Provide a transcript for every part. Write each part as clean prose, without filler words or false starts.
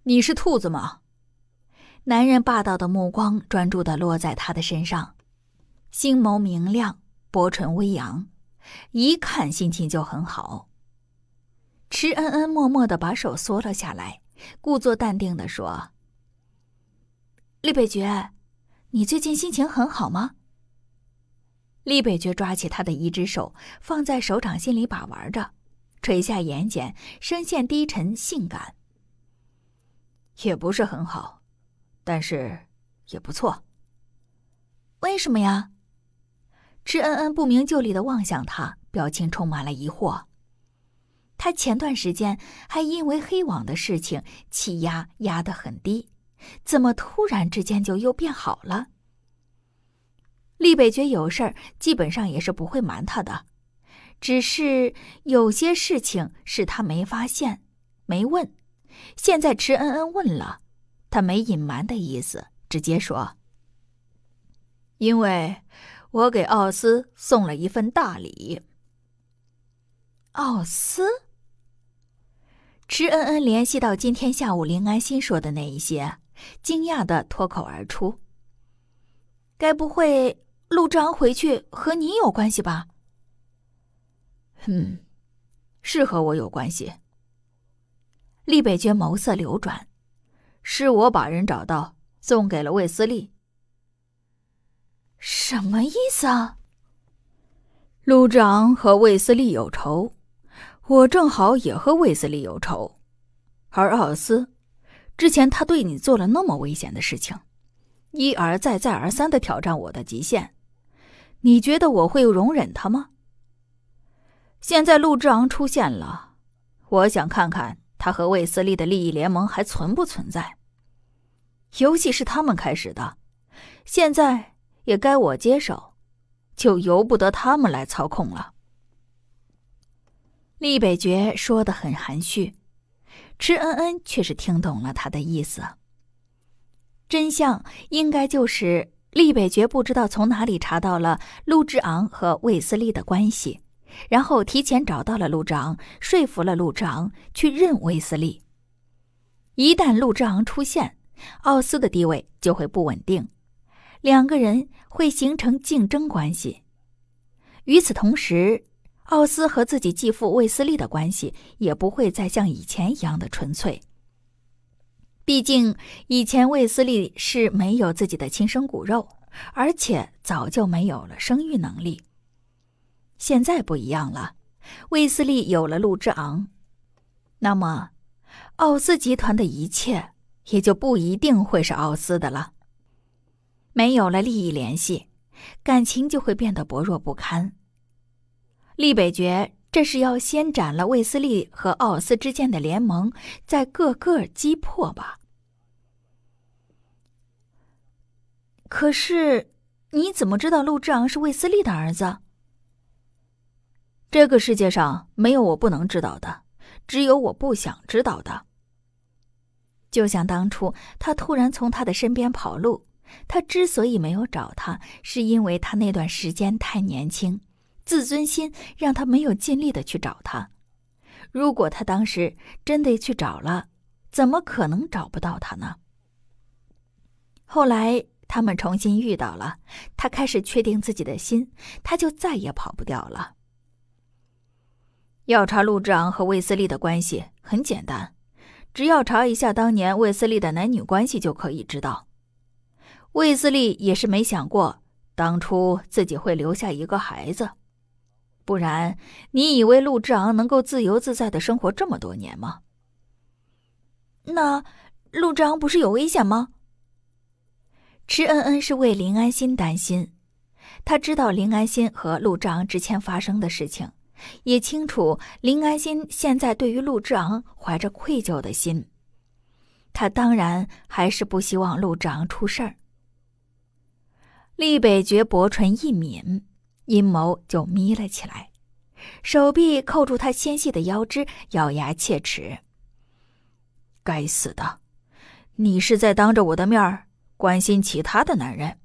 你是兔子吗？男人霸道的目光专注地落在他的身上，星眸明亮，薄唇微扬，一看心情就很好。池恩恩默默地把手缩了下来，故作淡定地说：厉北爵，你最近心情很好吗？厉北爵抓起他的一只手，放在手掌心里把玩着，垂下眼睑，声线低沉性感。也不是很好，但是也不错。为什么呀？池恩恩不明就里地望向他，表情充满了疑惑。他前段时间还因为黑网的事情气压压得很低，怎么突然之间就又变好了？厉北爵有事儿基本上也是不会瞒他的，只是有些事情是他没发现没问，现在池恩恩问了，他没隐瞒的意思，直接说：因为我给奥斯送了一份大礼。奥斯？池恩恩联系到今天下午林安心说的那一些，惊讶地脱口而出：该不会陆之昂回去和你有关系吧？是和我有关系。厉北爵眸色流转，是我把人找到，送给了卫斯利。什么意思啊？陆之昂和卫斯利有仇，我正好也和卫斯利有仇。而奥斯，之前他对你做了那么危险的事情，一而再再而三地挑战我的极限，你觉得我会容忍他吗？现在陆之昂出现了，我想看看他和卫斯利的利益联盟还存不存在。游戏是他们开始的，现在也该我接手，就由不得他们来操控了。厉北爵说得很含蓄，池恩恩却是听懂了他的意思。真相应该就是厉北爵不知道从哪里查到了陆之昂和卫斯利的关系，然后提前找到了陆之昂，说服了陆之昂去认卫斯利。一旦陆之昂出现，奥斯的地位就会不稳定，两个人会形成竞争关系。与此同时，奥斯和自己继父卫斯利的关系也不会再像以前一样的纯粹。毕竟以前卫斯利是没有自己的亲生骨肉，而且早就没有了生育能力。现在不一样了，卫斯利有了陆之昂，那么奥斯集团的一切也就不一定会是奥斯的了。没有了利益联系，感情就会变得薄弱不堪。厉北爵这是要先斩了卫斯利和奥斯之间的联盟，再个个击破吧。可是你怎么知道陆之昂是卫斯利的儿子？这个世界上没有我不能知道的，只有我不想知道的。就像当初他突然从他的身边跑路，他之所以没有找他，是因为他那段时间太年轻，自尊心让他没有尽力的去找他。如果他当时真的去找了，怎么可能找不到他呢？后来他们重新遇到了，他开始确定自己的心，他就再也跑不掉了。要查陆之昂和卫斯利的关系很简单，只要查一下当年卫斯利的男女关系就可以知道。卫斯利也是没想过当初自己会留下一个孩子，不然你以为陆之昂能够自由自在的生活这么多年吗？那陆之昂不是有危险吗？池恩恩是为林安心担心，他知道林安心和陆之昂之前发生的事情，也清楚林安心现在对于陆之昂怀着愧疚的心，他当然还是不希望陆之昂出事儿。厉北爵薄唇一抿，阴谋就眯了起来，手臂扣住他纤细的腰肢，咬牙切齿。该死的，你是在当着我的面儿关心其他的男人。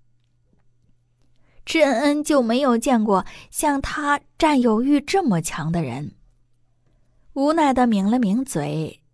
池恩恩就没有见过像他占有欲这么强的人，无奈地抿了抿嘴，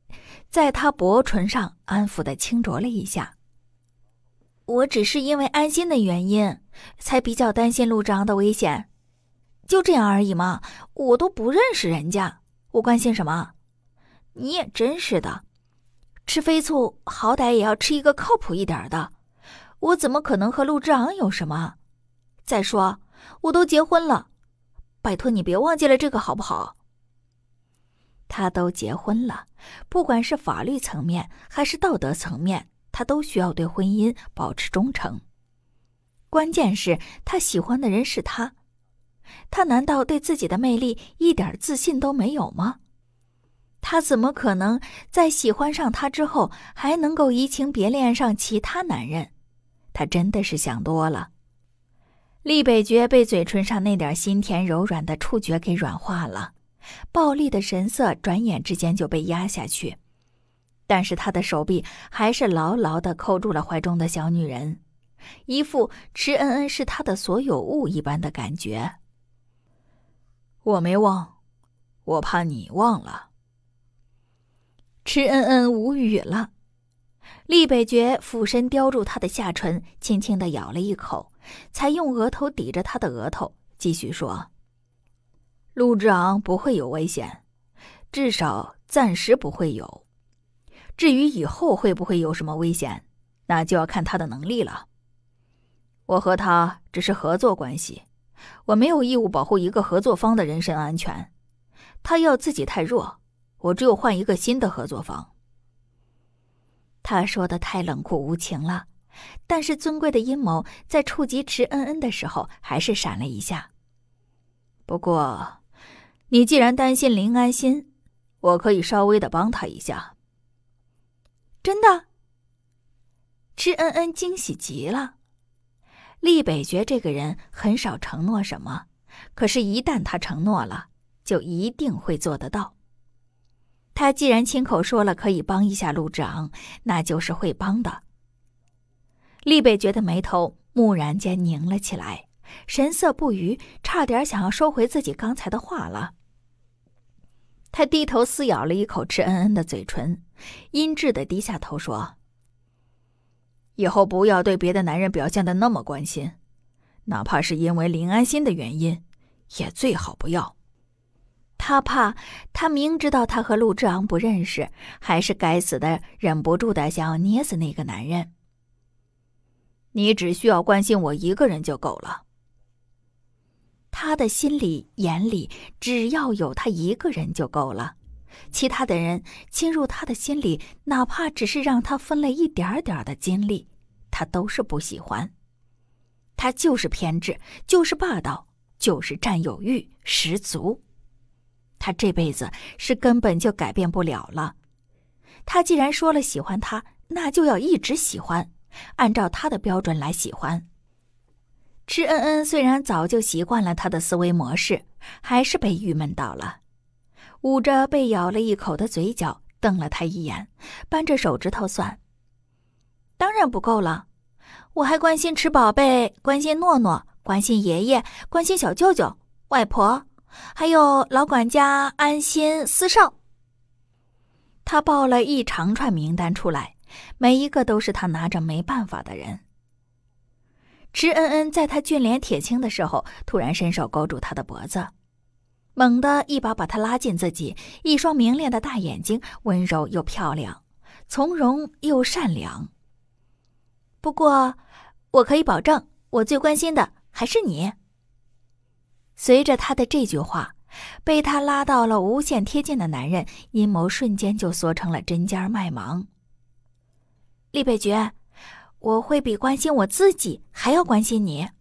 在他薄唇上安抚地轻啄了一下。我只是因为安心的原因，才比较担心陆之昂的危险，就这样而已嘛。我都不认识人家，我关心什么？你也真是的，吃飞醋好歹也要吃一个靠谱一点的，我怎么可能和陆之昂有什么？再说我都结婚了，拜托你别忘记了这个好不好？他都结婚了，不管是法律层面还是道德层面，他都需要对婚姻保持忠诚。关键是他喜欢的人是他，他难道对自己的魅力一点自信都没有吗？他怎么可能在喜欢上他之后还能够移情别恋上其他男人？他真的是想多了。厉北绝被嘴唇上那点心甜柔软的触觉给软化了，暴戾的神色转眼之间就被压下去，但是他的手臂还是牢牢地扣住了怀中的小女人，一副池恩恩是他的所有物一般的感觉。我没忘，我怕你忘了。池恩恩无语了，厉北绝俯身叼住他的下唇，轻轻地咬了一口，才用额头抵着他的额头，继续说：陆之昂不会有危险，至少暂时不会有。至于以后会不会有什么危险，那就要看他的能力了。我和他只是合作关系，我没有义务保护一个合作方的人身安全。他要自己太弱，我只有换一个新的合作方。他说的太冷酷无情了，但是尊贵的阴谋在触及池恩恩的时候还是闪了一下。不过你既然担心林安心，我可以稍微的帮他一下。真的？池恩恩惊喜极了。厉北绝这个人很少承诺什么，可是一旦他承诺了，就一定会做得到。他既然亲口说了可以帮一下陆之昂，那就是会帮的。厉北绝的眉头蓦然间拧了起来，神色不愉，差点想要收回自己刚才的话了。他低头撕咬了一口池恩恩的嘴唇，阴鸷地低下头说：以后不要对别的男人表现得那么关心，哪怕是因为林安心的原因，也最好不要。他怕他明知道他和陆之昂不认识，还是该死的忍不住的想要捏死那个男人。你只需要关心我一个人就够了。他的心里眼里只要有他一个人就够了，其他的人侵入他的心里，哪怕只是让他分了一点点的精力，他都是不喜欢。他就是偏执，就是霸道，就是占有欲十足。他这辈子是根本就改变不了了。他既然说了喜欢他，那就要一直喜欢，按照他的标准来喜欢。池恩恩虽然早就习惯了他的思维模式，还是被郁闷到了，捂着被咬了一口的嘴角，瞪了他一眼，扳着手指头算。当然不够了，我还关心池宝贝，关心诺诺，关心爷爷，关心小舅舅、外婆，还有老管家安心、司少。他报了一长串名单出来，每一个都是他拿着没办法的人。池恩恩在他俊脸铁青的时候，突然伸手勾住他的脖子，猛地一把把他拉近自己，一双明亮的大眼睛，温柔又漂亮，从容又善良。不过我可以保证，我最关心的还是你。随着他的这句话，被他拉到了无限贴近的男人阴谋瞬间就缩成了针尖麦芒。厉北绝，我会比关心我自己还要关心你。